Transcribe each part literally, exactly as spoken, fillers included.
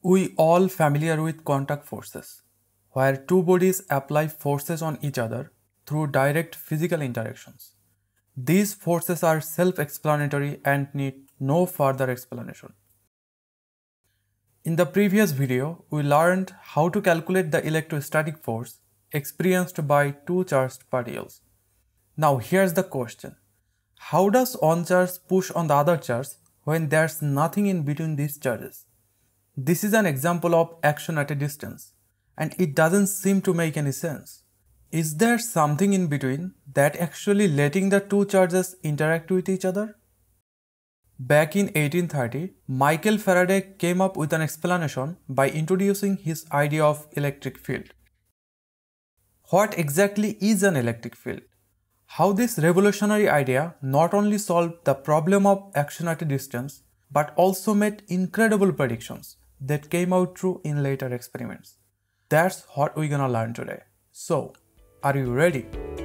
We all familiar with contact forces, where two bodies apply forces on each other through direct physical interactions. These forces are self-explanatory and need no further explanation. In the previous video, we learned how to calculate the electrostatic force experienced by two charged particles. Now here's the question. How does one charge push on the other charge when there's nothing in between these charges? This is an example of action at a distance, and it doesn't seem to make any sense. Is there something in between that actually letting the two charges interact with each other? Back in eighteen thirty, Michael Faraday came up with an explanation by introducing his idea of electric field. What exactly is an electric field? How this revolutionary idea not only solved the problem of action at a distance, but also made incredible predictions that came out true in later experiments. That's what we're gonna learn today. So, are you ready?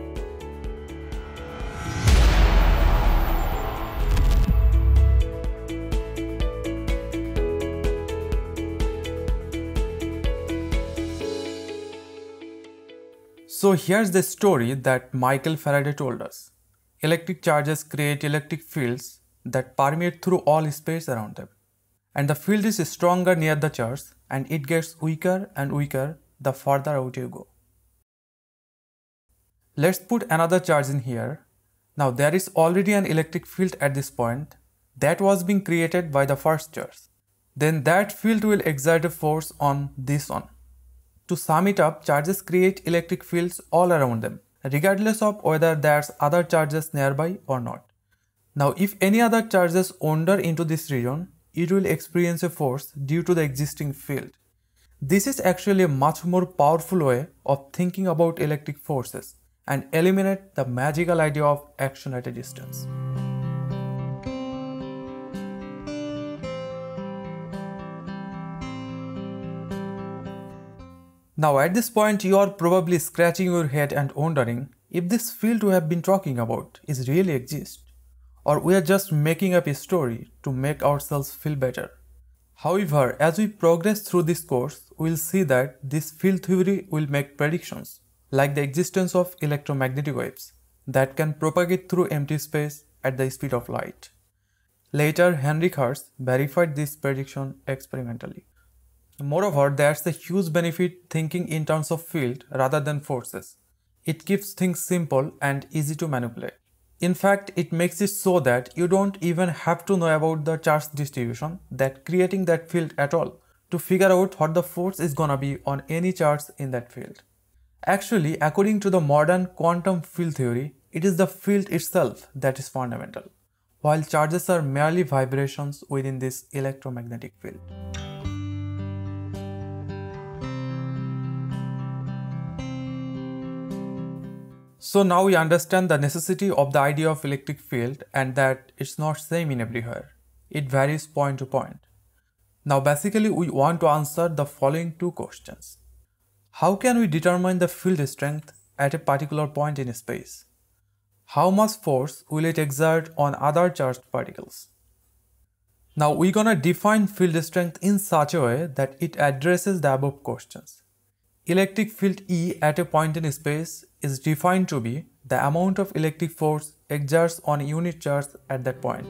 So here's the story that Michael Faraday told us. Electric charges create electric fields that permeate through all space around them. And the field is stronger near the charge and it gets weaker and weaker the farther out you go. Let's put another charge in here. Now there is already an electric field at this point that was being created by the first charge. Then that field will exert a force on this one. To sum it up, charges create electric fields all around them, regardless of whether there's other charges nearby or not. Now if any other charges wander into this region, it will experience a force due to the existing field. This is actually a much more powerful way of thinking about electric forces and eliminate the magical idea of action at a distance. Now at this point you are probably scratching your head and wondering if this field we have been talking about is really exist, or we are just making up a story to make ourselves feel better. However, as we progress through this course, we will see that this field theory will make predictions, like the existence of electromagnetic waves that can propagate through empty space at the speed of light. Later, Heinrich Hertz verified this prediction experimentally. Moreover, there's a huge benefit thinking in terms of field rather than forces. It keeps things simple and easy to manipulate. In fact, it makes it so that you don't even have to know about the charge distribution that creating that field at all to figure out what the force is gonna be on any charge in that field. Actually, according to the modern quantum field theory, it is the field itself that is fundamental, while charges are merely vibrations within this electromagnetic field. So now we understand the necessity of the idea of electric field and that it's not same in everywhere. It varies point to point. Now basically we want to answer the following two questions. How can we determine the field strength at a particular point in space? How much force will it exert on other charged particles? Now we're gonna define field strength in such a way that it addresses the above questions. Electric field E at a point in space is defined to be the amount of electric force exerts on a unit charge at that point.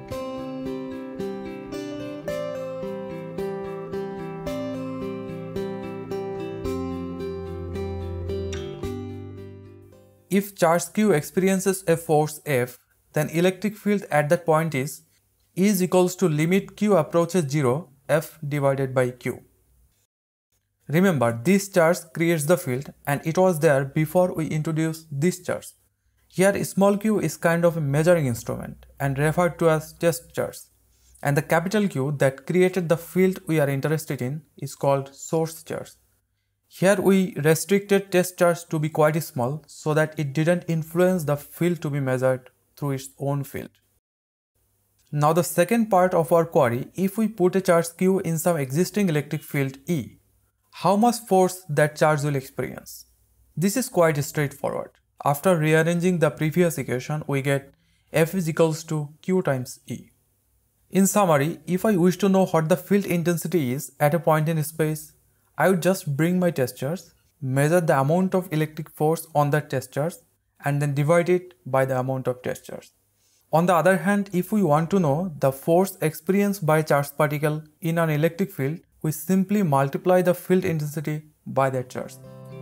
If charge Q experiences a force F, then electric field at that point is E is equals to limit Q approaches zero, F divided by Q. Remember, this charge creates the field and it was there before we introduced this charge. Here small q is kind of a measuring instrument and referred to as test charge. And the capital Q that created the field we are interested in is called source charge. Here we restricted test charge to be quite small so that it didn't influence the field to be measured through its own field. Now the second part of our query, if we put a charge Q in some existing electric field E, how much force that charge will experience? This is quite straightforward. After rearranging the previous equation, we get F is equals to Q times E. In summary, if I wish to know what the field intensity is at a point in space, I would just bring my test charge, measure the amount of electric force on that test charge, and then divide it by the amount of test charge. On the other hand, if we want to know the force experienced by a charged particle in an electric field, we simply multiply the field intensity by that charge.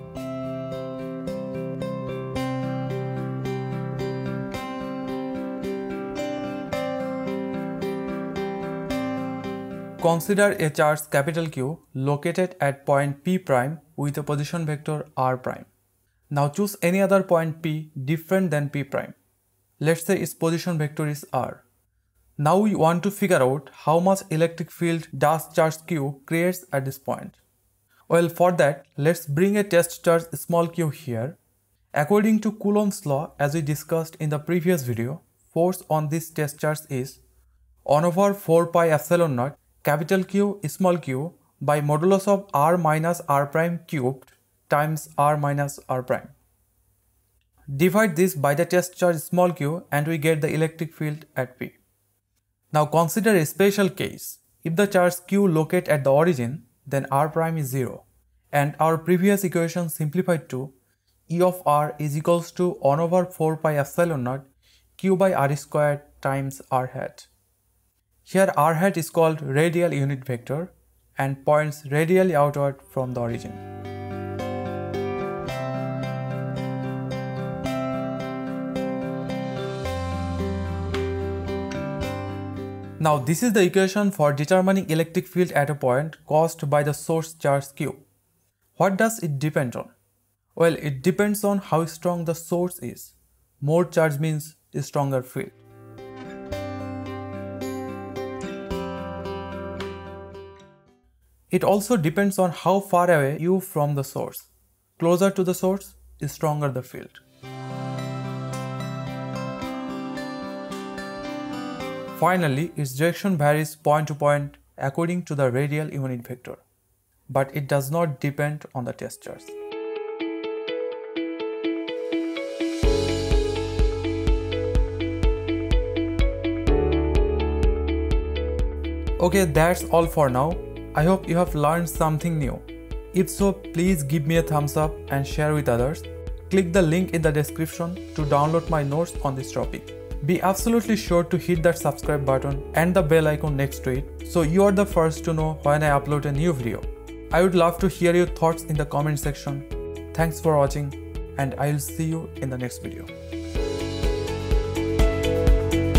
Consider a charge capital Q located at point P prime with a position vector r prime. Now choose any other point P different than P prime. Let's say its position vector is r. Now we want to figure out how much electric field does charge Q creates at this point. Well, for that, let's bring a test charge small q here. According to Coulomb's law, as we discussed in the previous video, force on this test charge is one over four pi epsilon naught capital Q small q by modulus of r minus r prime cubed times r minus r prime. Divide this by the test charge small q and we get the electric field at P. Now consider a special case. If the charge Q locate at the origin, then r prime is zero, and our previous equation simplified to E of r is equals to one over four pi epsilon naught q by r squared times r hat. Here r hat is called radial unit vector and points radially outward from the origin. Now this is the equation for determining electric field at a point caused by the source charge Q. What does it depend on? Well, it depends on how strong the source is. More charge means stronger field. It also depends on how far away you from the source. Closer to the source, stronger the field. Finally, its direction varies point to point according to the radial unit vector, but it does not depend on the test charge. Okay, that's all for now. I hope you have learned something new. If so, please give me a thumbs up and share with others. Click the link in the description to download my notes on this topic. Be absolutely sure to hit that subscribe button and the bell icon next to it so you are the first to know when I upload a new video. I would love to hear your thoughts in the comment section. Thanks for watching and I will see you in the next video.